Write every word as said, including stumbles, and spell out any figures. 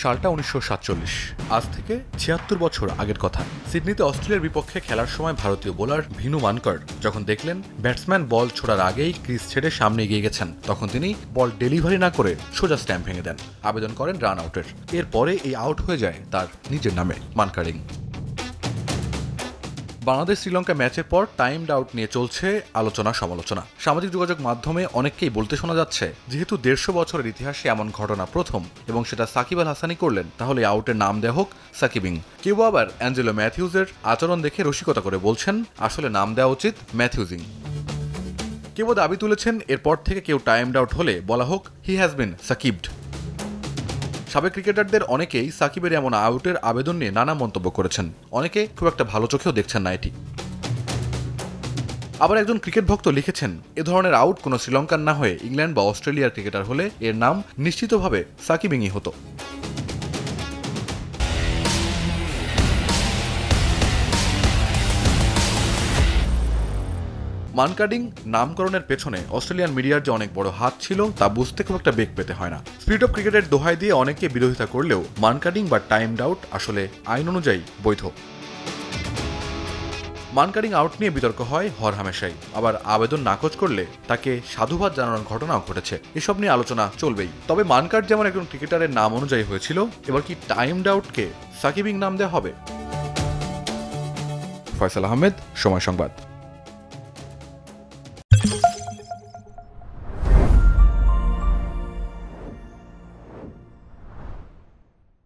সালটা উনিশশো সাতচল্লিশ। আজ থেকে ছিয়াত্তর বছর আগের কথা। সিডনিতে অস্ট্রেলিয়ার বিপক্ষে খেলার সময় ভারতীয় বোলার ভিনু মানকার যখন দেখলেন ব্যাটসম্যান বল ছোড়ার আগেই ক্রিজ ছেড়ে সামনে এগিয়ে গেছেন, তখন তিনি বল ডেলিভারি না করে সোজা স্ট্যাম্প ভেঙে দেন, আবেদন করেন রান আউটের। এরপরে এই আউট হয়ে যায় তার নিজের নামে, মানকাডিং। বাংলাদেশ শ্রীলঙ্কা ম্যাচের পর টাইমড আউট নিয়ে চলছে আলোচনা সমালোচনা। সামাজিক যোগাযোগ মাধ্যমে অনেককেই বলতে শোনা যাচ্ছে, যেহেতু দেড়শো বছরের ইতিহাসে এমন ঘটনা প্রথম এবং সেটা সাকিব আল হাসানই করলেন, তাহলে আউটের নাম দেওয়া হোক সাকিবিং। কেউ আবার অ্যাঞ্জেলো ম্যাথিউজের আচরণ দেখে রসিকতা করে বলছেন আসলে নাম দেওয়া উচিত ম্যাথিউজিং। কেউ দাবি তুলেছেন এরপর থেকে কেউ টাইমড আউট হলে বলা হোক হি হ্যাজ বিন সাকিবড। সাবেক ক্রিকেটারদের অনেকেই সাকিবের এমন আউটের আবেদন নিয়ে নানা মন্তব্য করেছেন। অনেকে খুব একটা ভালো চোখেও দেখছেন না এটি। আবার একজন ক্রিকেট ভক্ত লিখেছেন, এ ধরনের আউট কোনো শ্রীলঙ্কার না হয়ে ইংল্যান্ড বা অস্ট্রেলিয়ার ক্রিকেটার হলে এর নাম নিশ্চিতভাবে সাকিবিংই হতো। মানকাডিং নামকরণের পেছনে অস্ট্রেলিয়ান মিডিয়ার যে অনেক বড় হাত ছিল তা বুঝতে খুব একটা বেগ পেতে হয় না। স্পিরিট অফ ক্রিকেটের দোহাই দিয়ে অনেকে বিরোধিতা করলেও মানকাডিং বা টাইমড আউট আসলে আইন অনুযায়ী বৈধ। মানকাডিং আউট নিয়ে বিতর্ক হয় হরহামেশাই, আবার আবেদন নাকচ করলে তাকে সাধুবাদ জানানোর ঘটনাও ঘটেছে। এসব নিয়ে আলোচনা চলবেই। তবে মানকাড যেমন একজন ক্রিকেটারের নাম অনুযায়ী হয়েছিল, এবার কি টাইমড আউটকে সাকিবিং নাম দেওয়া হবে? ফয়সাল আহমেদ, সময় সংবাদ।